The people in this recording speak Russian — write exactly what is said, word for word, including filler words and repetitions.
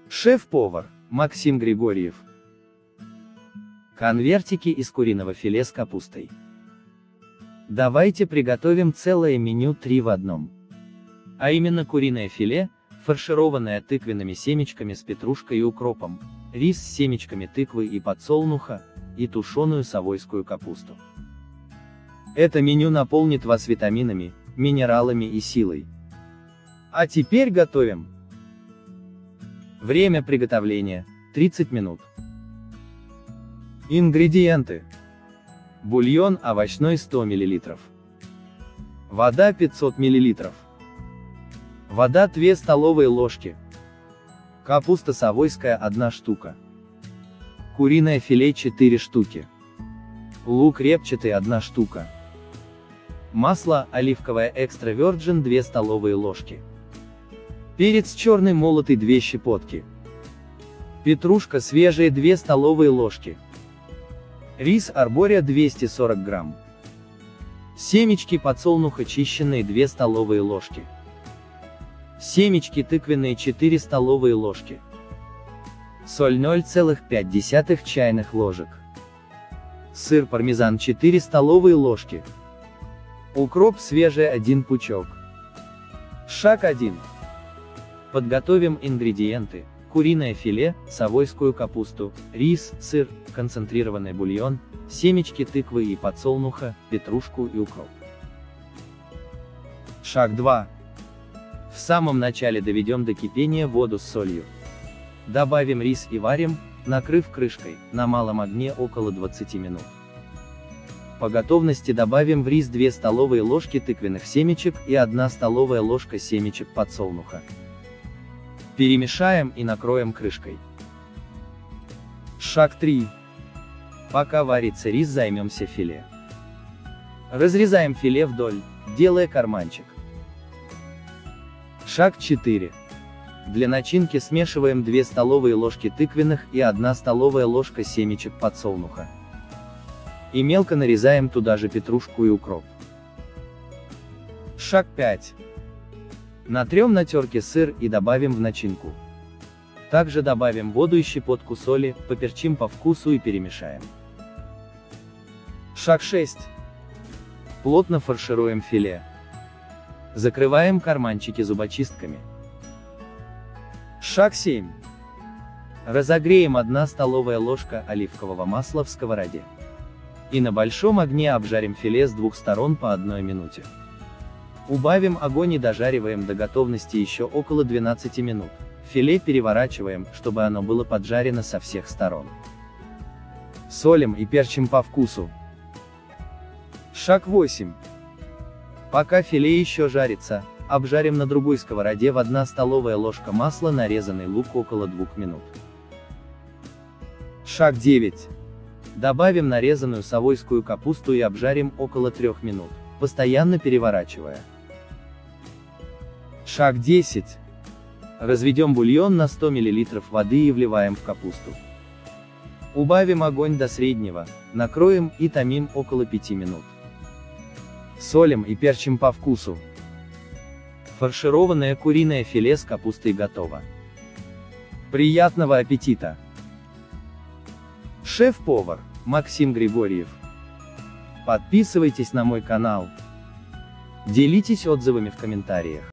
Шеф-повар Максим Григорьев. Конвертики из куриного филе с капустой. Давайте приготовим целое меню три в одном. А именно куриное филе, фаршированное тыквенными семечками с петрушкой и укропом, рис с семечками тыквы и подсолнуха, и тушеную совойскую капусту. Это меню наполнит вас витаминами, минералами и силой. А теперь готовим. Время приготовления – тридцать минут. Ингредиенты. Бульон овощной сто миллилитров. Вода пятьсот миллилитров. Вода две столовые ложки. Капуста совойская одна штука. Куриное филе четыре штуки. Лук репчатый одна штука. Масло оливковое экстра virgin две столовые ложки. Перец черный молотый две щепотки. Петрушка свежая две столовые ложки. Рис арбория двести сорок грамм. Семечки подсолнуха чищенные две столовые ложки. Семечки тыквенные четыре столовые ложки. Соль ноль целых пять десятых чайных ложек. Сыр пармезан четыре столовые ложки. Укроп свежий один пучок. Шаг один. Подготовим ингредиенты: куриное филе, совойскую капусту, рис, сыр, концентрированный бульон, семечки тыквы и подсолнуха, петрушку и укроп. Шаг два. В самом начале доведем до кипения воду с солью. Добавим рис и варим, накрыв крышкой, на малом огне около двадцати минут. По готовности добавим в рис две столовые ложки тыквенных семечек и одна столовая ложка семечек подсолнуха. Перемешаем и накроем крышкой. Шаг три. Пока варится рис, займемся филе. Разрезаем филе вдоль, делая карманчик. Шаг четыре. Для начинки смешиваем две столовые ложки тыквенных и одна столовая ложка семечек подсолнуха. И мелко нарезаем туда же петрушку и укроп. Шаг пять. Натрем на терке сыр и добавим в начинку. Также добавим воду и щепотку соли, поперчим по вкусу и перемешаем. Шаг шесть. Плотно фаршируем филе. Закрываем карманчики зубочистками. Шаг семь. Разогреем одна столовая ложка оливкового масла в сковороде. И на большом огне обжарим филе с двух сторон по одной минуте. Убавим огонь и дожариваем до готовности еще около двенадцати минут. Филе переворачиваем, чтобы оно было поджарено со всех сторон. Солим и перчим по вкусу. Шаг восемь. Пока филе еще жарится, обжарим на другой сковороде в одна столовая ложка масла нарезанный лук около двух минут. Шаг девять. Добавим нарезанную совойскую капусту и обжарим около трёх минут, постоянно переворачивая. Шаг десять. Разведем бульон на сто миллилитров воды и вливаем в капусту. Убавим огонь до среднего, накроем и томим около пяти минут. Солим и перчим по вкусу. Фаршированное куриное филе с капустой готово. Приятного аппетита! Шеф-повар Максим Григорьев. Подписывайтесь на мой канал. Делитесь отзывами в комментариях.